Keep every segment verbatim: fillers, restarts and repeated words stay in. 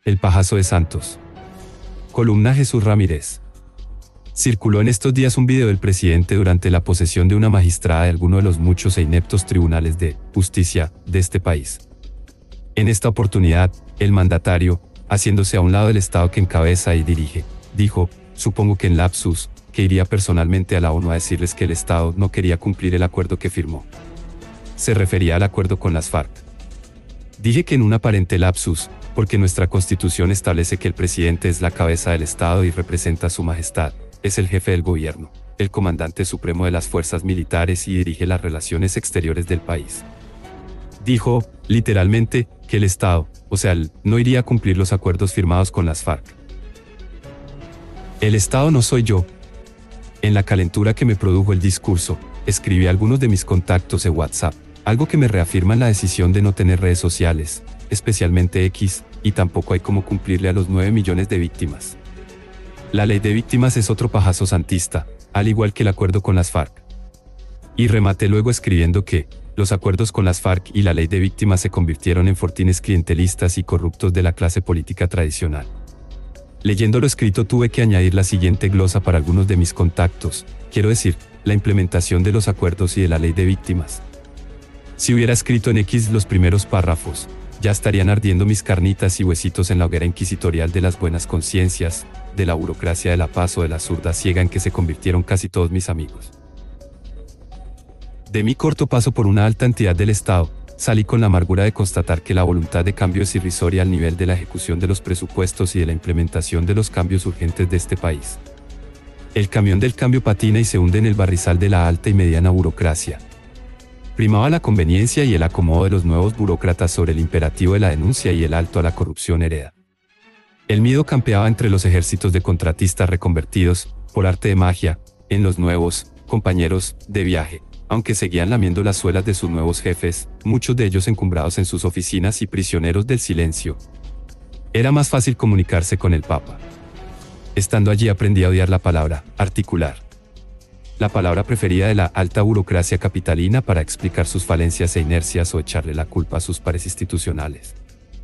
El pajazo de Santos. Columna Jesús Ramírez. Circuló en estos días un video del presidente durante la posesión de una magistrada de alguno de los muchos e ineptos tribunales de justicia de este país. En esta oportunidad, el mandatario, haciéndose a un lado del Estado que encabeza y dirige, dijo, supongo que en lapsus, que iría personalmente a la ONU a decirles que el Estado no quería cumplir el acuerdo que firmó. Se refería al acuerdo con las FARC. Dije que en un aparente lapsus, porque nuestra Constitución establece que el presidente es la cabeza del Estado y representa a su majestad, es el jefe del gobierno, el comandante supremo de las fuerzas militares y dirige las relaciones exteriores del país. Dijo, literalmente, que el Estado, o sea, él, no iría a cumplir los acuerdos firmados con las FARC. El Estado no soy yo. En la calentura que me produjo el discurso, escribí a algunos de mis contactos en WhatsApp, algo que me reafirma en la decisión de no tener redes sociales, especialmente X, y tampoco hay cómo cumplirle a los nueve millones de víctimas. La ley de víctimas es otro pajazo santista, al igual que el acuerdo con las FARC. Y rematé luego escribiendo que, los acuerdos con las FARC y la ley de víctimas se convirtieron en fortines clientelistas y corruptos de la clase política tradicional. Leyendo lo escrito tuve que añadir la siguiente glosa para algunos de mis contactos, quiero decir, la implementación de los acuerdos y de la ley de víctimas. Si hubiera escrito en X los primeros párrafos, ya estarían ardiendo mis carnitas y huesitos en la hoguera inquisitorial de las buenas conciencias, de la burocracia de la paz o de la zurda ciega en que se convirtieron casi todos mis amigos. De mi corto paso por una alta entidad del Estado, salí con la amargura de constatar que la voluntad de cambio es irrisoria al nivel de la ejecución de los presupuestos y de la implementación de los cambios urgentes de este país. El camión del cambio patina y se hunde en el barrizal de la alta y mediana burocracia. Primaba la conveniencia y el acomodo de los nuevos burócratas sobre el imperativo de la denuncia y el alto a la corrupción hereda. El miedo campeaba entre los ejércitos de contratistas reconvertidos, por arte de magia, en los nuevos compañeros de viaje, aunque seguían lamiendo las suelas de sus nuevos jefes, muchos de ellos encumbrados en sus oficinas y prisioneros del silencio. Era más fácil comunicarse con el Papa. Estando allí aprendí a odiar la palabra articular, la palabra preferida de la alta burocracia capitalina para explicar sus falencias e inercias o echarle la culpa a sus pares institucionales.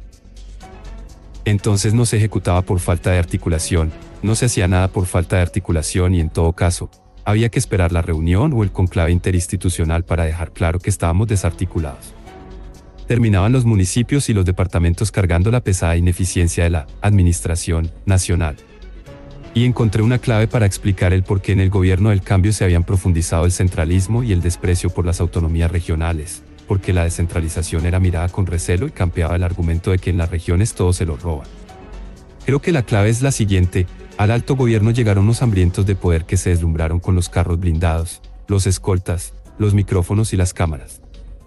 Entonces no se ejecutaba por falta de articulación, no se hacía nada por falta de articulación y en todo caso, había que esperar la reunión o el conclave interinstitucional para dejar claro que estábamos desarticulados. Terminaban los municipios y los departamentos cargando la pesada ineficiencia de la administración nacional. Y encontré una clave para explicar el por qué en el gobierno del cambio se habían profundizado el centralismo y el desprecio por las autonomías regionales, porque la descentralización era mirada con recelo y campeaba el argumento de que en las regiones todo se lo roban. Creo que la clave es la siguiente: al alto gobierno llegaron unos hambrientos de poder que se deslumbraron con los carros blindados, los escoltas, los micrófonos y las cámaras.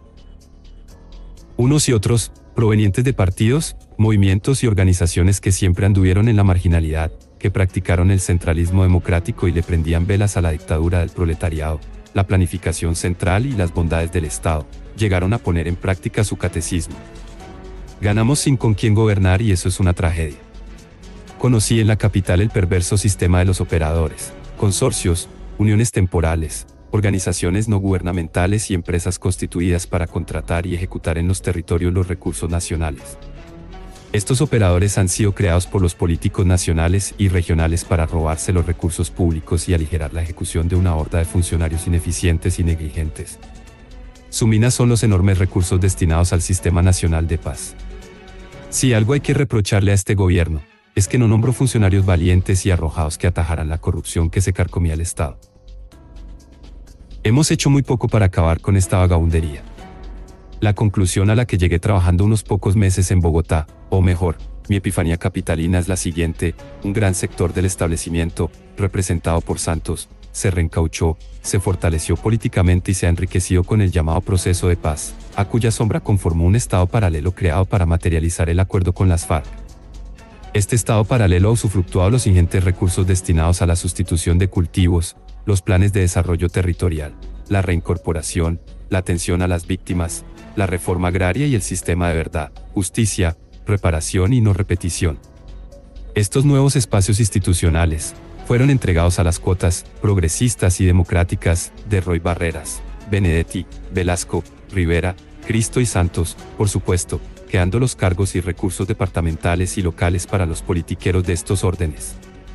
Unos y otros, provenientes de partidos, movimientos y organizaciones que siempre anduvieron en la marginalidad, que practicaron el centralismo democrático y le prendían velas a la dictadura del proletariado, la planificación central y las bondades del Estado, llegaron a poner en práctica su catecismo. Ganamos sin con quién gobernar y eso es una tragedia. Conocí en la capital el perverso sistema de los operadores, consorcios, uniones temporales, organizaciones no gubernamentales y empresas constituidas para contratar y ejecutar en los territorios los recursos nacionales. Estos operadores han sido creados por los políticos nacionales y regionales para robarse los recursos públicos y aligerar la ejecución de una horda de funcionarios ineficientes y negligentes. Su mina son los enormes recursos destinados al Sistema Nacional de Paz. Si algo hay que reprocharle a este gobierno, es que no nombró funcionarios valientes y arrojados que atajaran la corrupción que se carcomía al Estado. Hemos hecho muy poco para acabar con esta vagabundería. La conclusión a la que llegué trabajando unos pocos meses en Bogotá, o mejor, mi epifanía capitalina es la siguiente: un gran sector del establecimiento, representado por Santos, se reencauchó, se fortaleció políticamente y se ha enriquecido con el llamado proceso de paz, a cuya sombra conformó un Estado paralelo creado para materializar el acuerdo con las FARC. Este Estado paralelo ha usufructuado los ingentes recursos destinados a la sustitución de cultivos, los planes de desarrollo territorial, la reincorporación, la atención a las víctimas, la reforma agraria y el sistema de verdad, justicia, reparación y no repetición. Estos nuevos espacios institucionales fueron entregados a las cuotas progresistas y democráticas de Roy Barreras, Benedetti, Velasco, Rivera, Cristo y Santos, por supuesto, quedando los cargos y recursos departamentales y locales para los politiqueros de estos órdenes.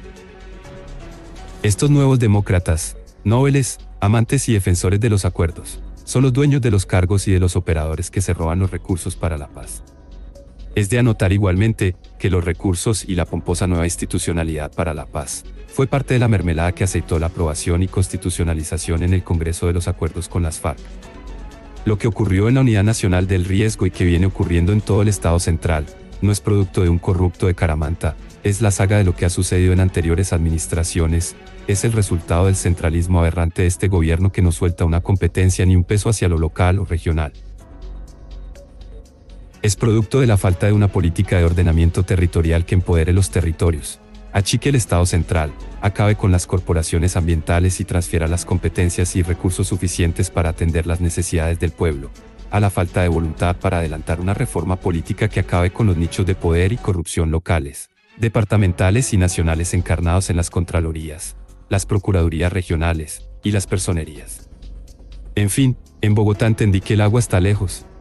Estos nuevos demócratas, nobles, amantes y defensores de los acuerdos, son los dueños de los cargos y de los operadores que se roban los recursos para la paz. Es de anotar igualmente que los recursos y la pomposa nueva institucionalidad para la paz fue parte de la mermelada que aceitó la aprobación y constitucionalización en el Congreso de los acuerdos con las FARC. Lo que ocurrió en la Unidad Nacional del Riesgo y que viene ocurriendo en todo el Estado Central, no es producto de un corrupto de Caramanta, es la saga de lo que ha sucedido en anteriores administraciones, es el resultado del centralismo aberrante de este gobierno que no suelta una competencia ni un peso hacia lo local o regional. Es producto de la falta de una política de ordenamiento territorial que empodere los territorios, achique el Estado central, acabe con las corporaciones ambientales y transfiera las competencias y recursos suficientes para atender las necesidades del pueblo, a la falta de voluntad para adelantar una reforma política que acabe con los nichos de poder y corrupción locales, departamentales y nacionales encarnados en las contralorías, las procuradurías regionales y las personerías. En fin, en Bogotá entendí que el agua está lejos,